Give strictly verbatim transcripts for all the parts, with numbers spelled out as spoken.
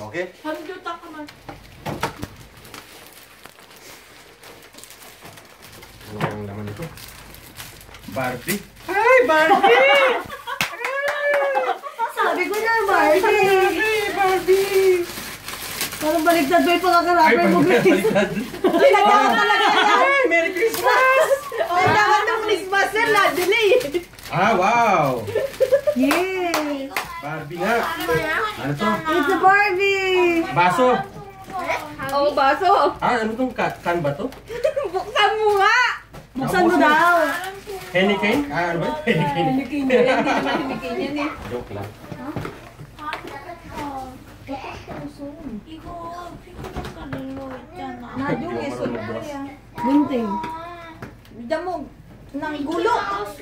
Okay? Handuta ka man. Ano ang laman nito? Barbie? Hi, Barbie! Sabi ko na, Barbie! Hey, Barbie! Parang baligtad ba yung pagkakarapper mo, guys? baliktad. Ay, nagkaka talaga yan! Hi, Merry Christmas! Ay, dapat ng Christmas yan, na-delay! Ah, wow! Yes! Barbie nga. Ano to? It's a Barbie! Baso. Oh, baso. Ah, ano tong ka kan ba to? Buksan mo nga. Buksan mo daw! Henny cane? Ah, ano ba? Henny cane. Hinikin niya yan. Hindi naman hinikin yan eh. Joke lang. Nadyo eh. So, Gunting. damo. Nang gulo.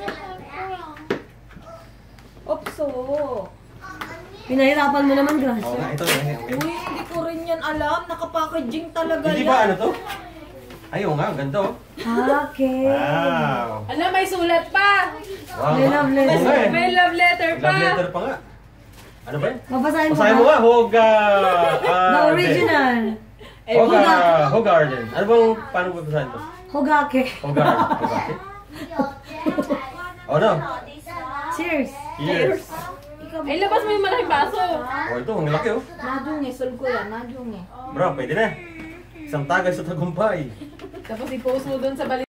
Opso. Pinahirapan mo naman, Oo Gracia. nga, ito. Okay. Uy, hindi ko rin yan alam. Nakapackaging talaga Hindi yan. ba ano to? Ayaw nga, ang ganda oh. Okay. Wow. Alam, may sulat pa. Wow. May love letter. Oo nga eh. May love letter pa. Love letter pa nga. Ano ba yun? Babasahin mo Basahin mo ba? nga, Hoga... ah, The original. Eh, Hoga... Hoga- Hogarden. Ano bang, paano ba basahin to? Hogake. Hogarden. Hogake? Oh no. Cheers. Cheers. Ay, labas mo yung malaking baso. Oh, ito, ang laki oh. Nadyong eh. Sul ko yan. Nadyong eh. Bro, pwede na. Isang tagay sa tagumpay. Tapos i-post mo dun sa balik.